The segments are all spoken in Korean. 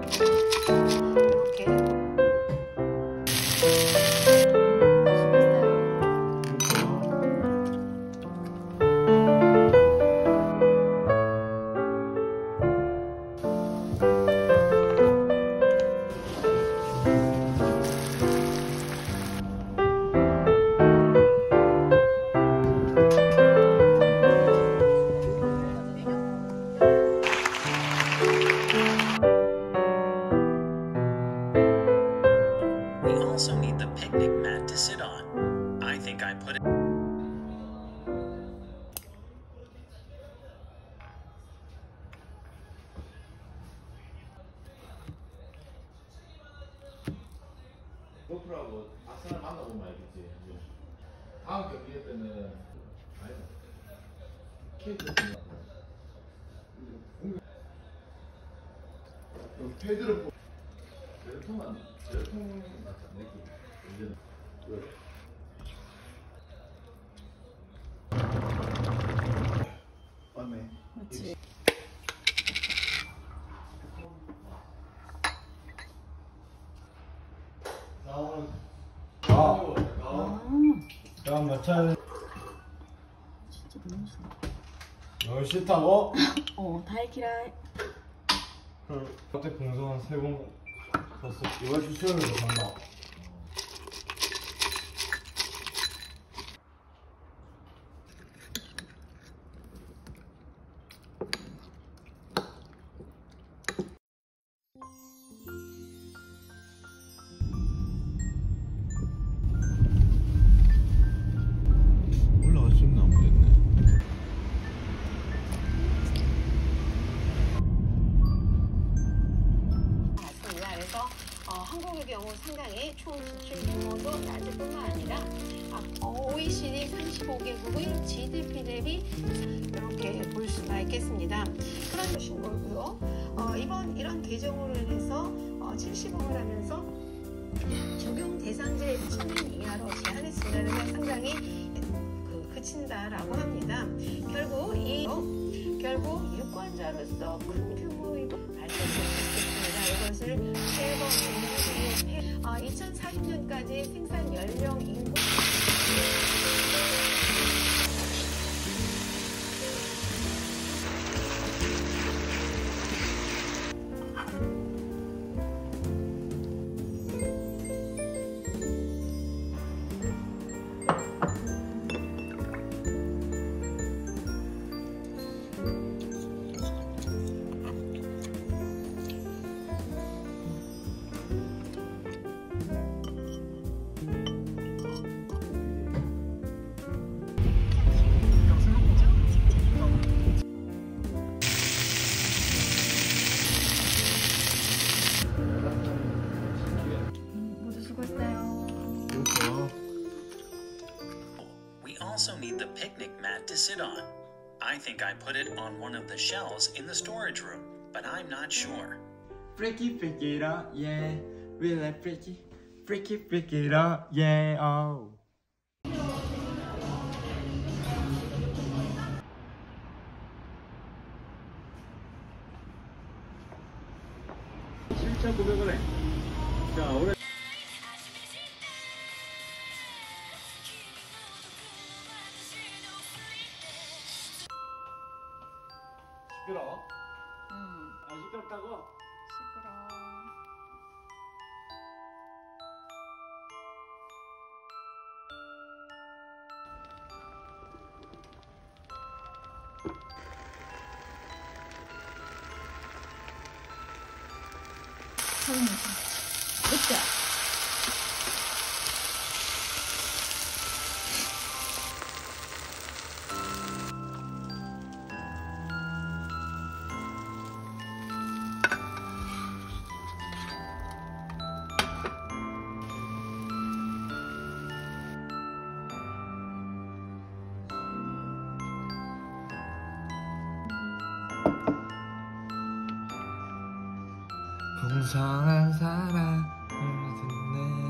이렇게 also need the picnic mat to sit on. I think I put it. 골프라고 아스날 만나보면 알겠지. 다음 경기 때는 아니다. 케이크 패드를 열통만 열통 같은 느낌. 이제는 맞네. 그렇지. 야, 마찰 진짜 너무 좋아. 너무 싫다고? 다이키라이. 그때 공소 한 3번 갔어. 이거 주시오는 거 간다. 올라갈 수 있나 모르겠네. 그래서 한국의 경우 상당히 총 수출 규모도 낮을 뿐만 아니라 OECD 35개국의 GDP 대비 이렇게 볼 수가 있겠습니다. 그런 것인 거고요. 이번 이런 개정으로 인해서 70억을 하면서 적용 대상자의 1,000인 이하로 제한했습니다. 그래서 상당히 그친다라고 합니다. 결국 유권자로서 큰 규모의 발전이 있겠습니다. 이것을 세번 2040년까지 생산 연령 인구 We also need the picnic mat to sit on. I think I put it on one of the shelves in the storage room, but I'm not sure. Freaky, freaky it up, yeah. We like freaky, freaky, freaky it up, yeah. Oh. 자, 올해 시끄러워? 안 시끄럽다고? 시끄러워. 그쵸? 풍성한 사랑을 듣네.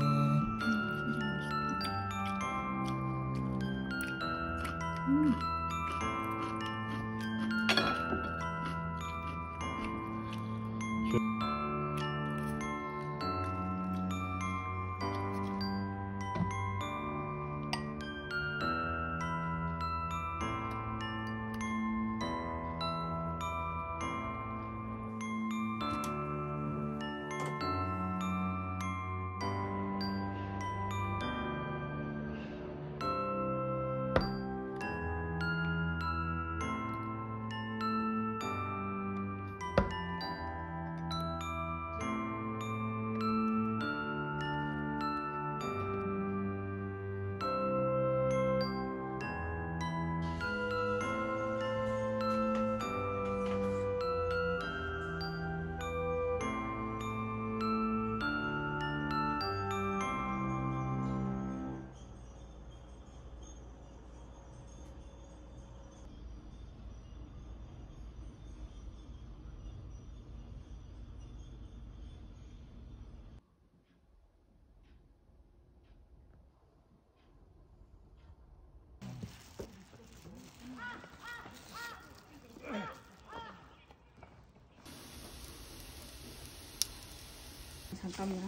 잠깐만.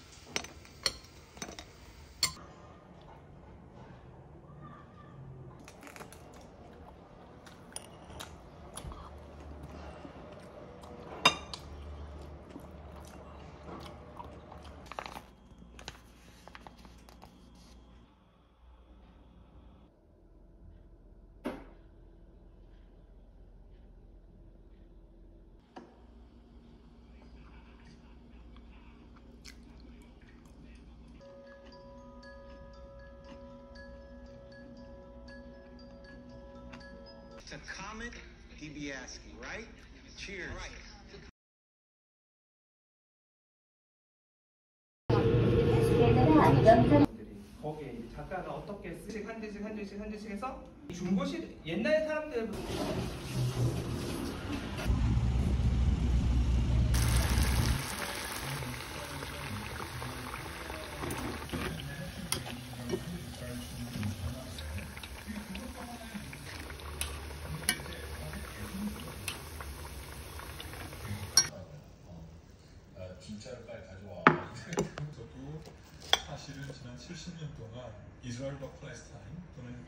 It's a comet DBASCII, right? Cheers. All right. 거기에 이제 작가가 어떻게 한 줄씩 해서 중고시 옛날 사람들 진짜를 빨리 가져와. 저도 사실은 지난 70년 동안 이스라엘과 팔레스타인 또는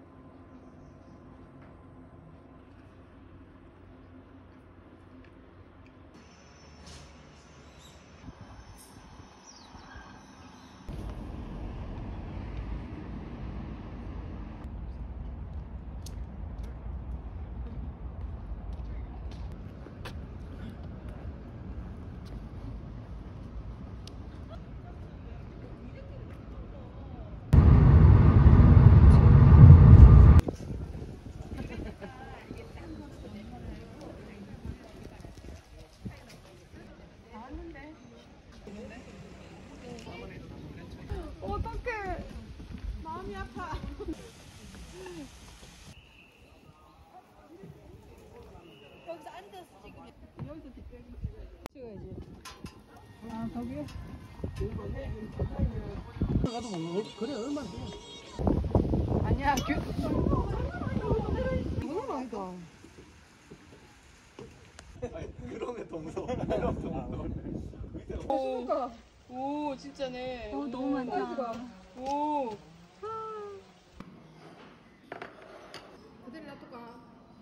어떡해. 마음이 아파. 여기서 앉아서 찍으면 여기서 찍어야지. 아, 저기? 가도 먹는 거 그래 얼마나 돼? 아니야, 이거는 아니다. 그러네 동서. 오, 진짜네. 너무 많다. 오. 그대로 놔둬가.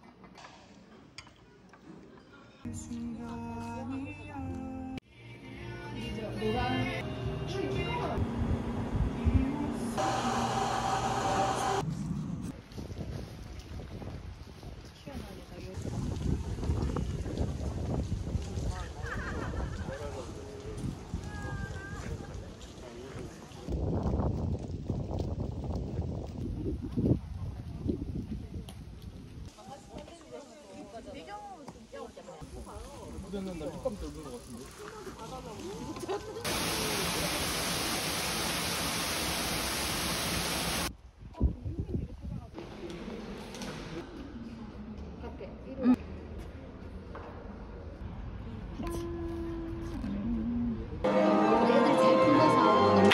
그러면 나 휘감 떨는 거 같은데. 애들 잘 풀려서.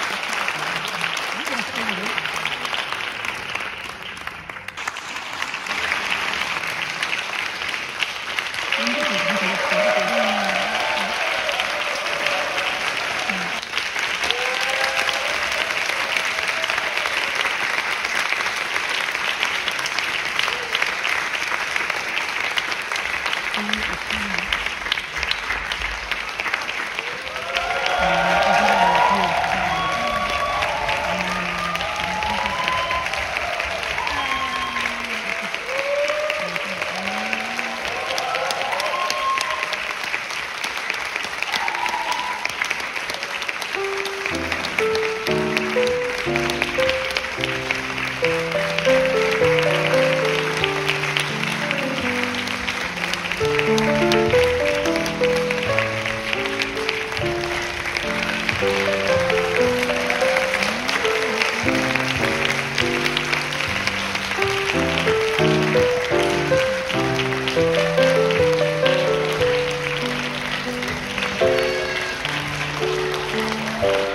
오.